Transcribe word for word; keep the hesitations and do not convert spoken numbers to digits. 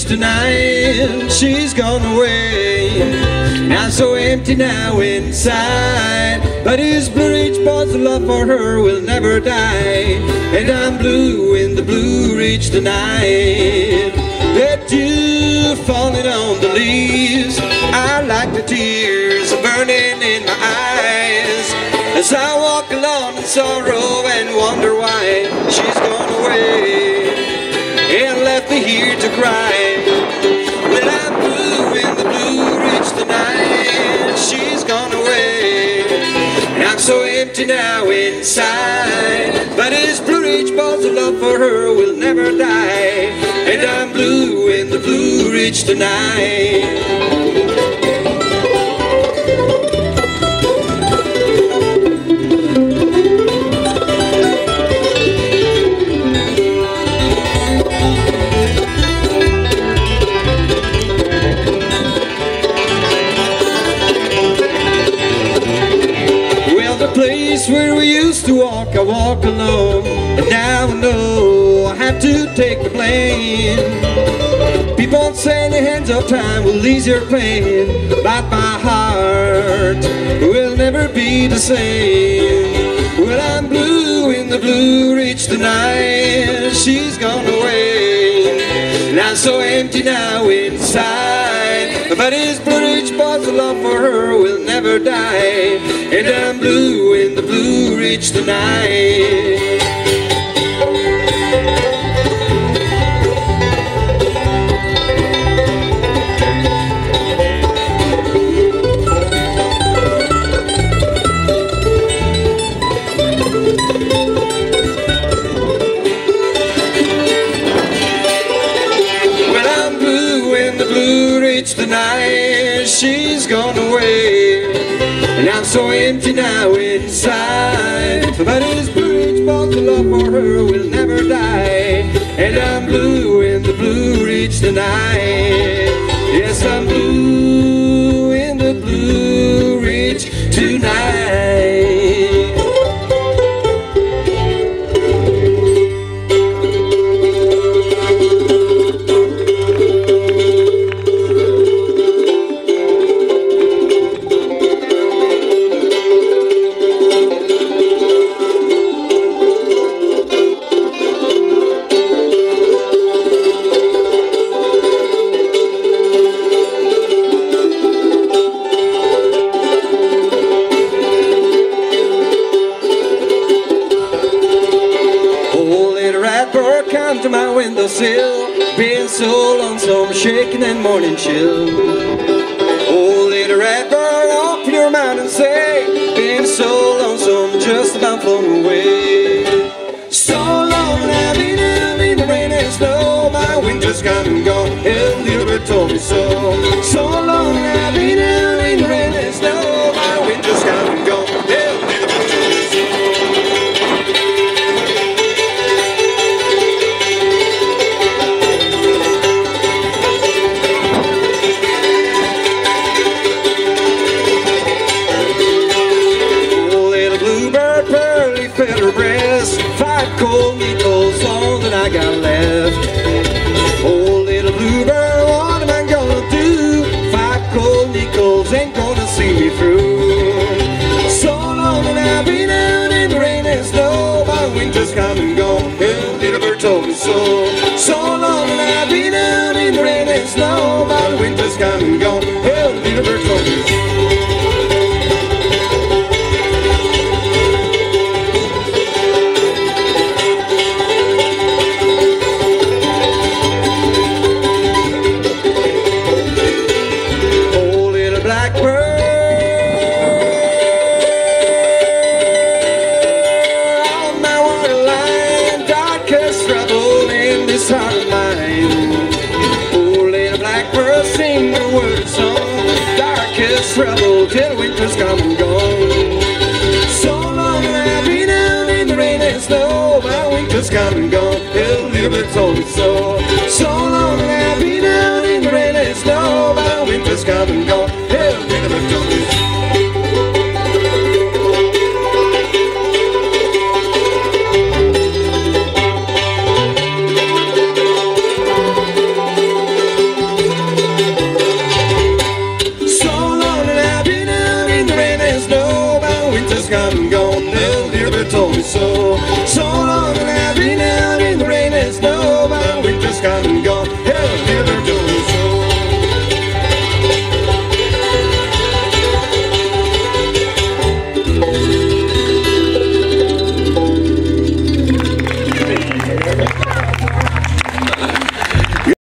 tonight. She's gone away. I'm so empty now inside, but his Blue Ridge boy's love for her will never die. And I'm blue in the Blue Ridge tonight. The dew falling on the leaves, I like the tears burning in my eyes as I walk alone in sorrow and wonder why she's gone away and left me here to cry. Well, I'm blue in the Blue Ridge tonight. She's gone away, and I'm so empty now inside, but his Blue Ridge boy's love for her will never die. And I'm blue in the Blue Ridge tonight. Where we used to walk, I walk alone, and now I know I have to take the blame. People say the hands of time will ease your pain, but my heart will never be the same. Well, I'm blue in the Blue Ridge tonight. She's gone away, and I'm so empty now inside, but his Blue Ridge boy's love for her will never die. And I'm blue in the Blue Ridge tonight. Well, I'm blue in the Blue Ridge tonight. She's gone away, and I'm so empty now inside, but his Blue Ridge boy's love for her will never die. And I'm blue in the Blue Ridge tonight. Yes, I'm blue in the Blue Ridge tonight. Come to my windowsill, being so lonesome, shaking and morning chill. Oh, little red bird, open your mouth and say, being so lonesome, just about flown away. So long I've been out in the rain and snow, my winter's come and gone, and little bird told me so. So long I've been out in the rain and snow, my winter's come and gone, and little bird told me so. Her breast, five cold needles, all that I got left. Oh, little bluebird, what am I gonna do? Five cold needles ain't gonna see me through. So long and I've been out in the rain and snow, my winter's come and gone, and little bird told me so. So long and I've been out in the rain and snow, my winter's come and gone, and little bird told me so. Trouble till winter's come and gone. So long I've been out in the rain and snow, my winter's come and gone, till little bird told me so. So long I've been out in the rain and snow, my winter's come and gone, till little bird told me so. so